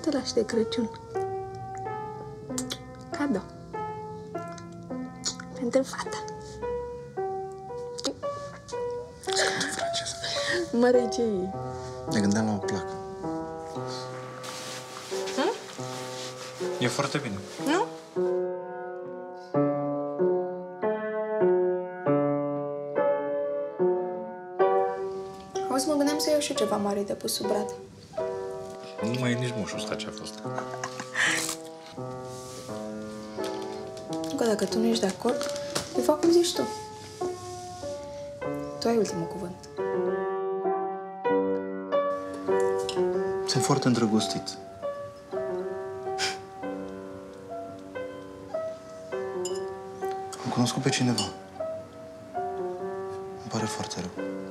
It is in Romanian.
te lași de Crăciun. Cadou. Pentru fata. Ascultă, franceză. Mărai ce e? Ne gândeam la o placă. E foarte bine. Nu? Auzi, mă gândeam să iau și eu ceva mare de pus sub brad. Nu mai e nici moșul ăsta ce a fost. Încă dacă tu nu ești de acord, îi fac cum zici tu. Tu ai ultimul cuvânt. Sunt foarte îndrăgostit. Am cunoscut pe cineva. Îmi pare foarte rău.